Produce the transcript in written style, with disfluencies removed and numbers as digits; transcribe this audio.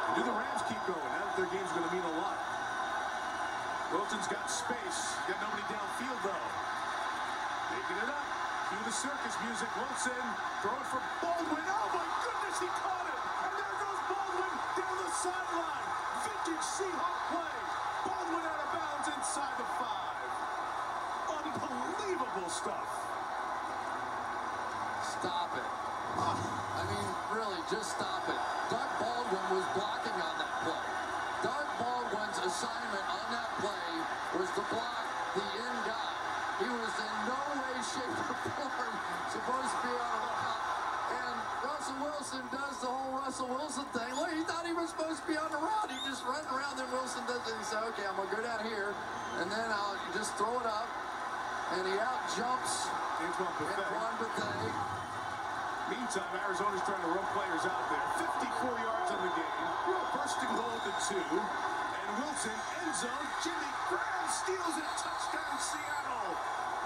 Do the Rams keep going? Now that their game's going to mean a lot. Wilson's got space. Got nobody downfield, though. Making it up. Cue the circus music. Wilson throwing for Baldwin. Oh, my goodness, he caught it. And there goes Baldwin down the sideline. Vintage Seahawk play. Baldwin out of bounds inside the 5. Unbelievable stuff. Stop it. I mean, really, just stop it. Doug Baldwin was blocking on that play. Doug Baldwin's assignment on that play was to block the in guy. He was in no way, shape, or form supposed to be on a route. And Russell Wilson does the whole Russell Wilson thing. Look, he thought he was supposed to be on the route. He just runs around, then Wilson does it. He said, okay, I'm going to go down here, and then I'll just throw it up. And he out-jumps Antoine Bethea. Meantime, Arizona's trying to run players out there. 54 yards on the game. First and goal at the 2. And Wilson, end zone. Jimmy Graham steals it. Touchdown, Seattle.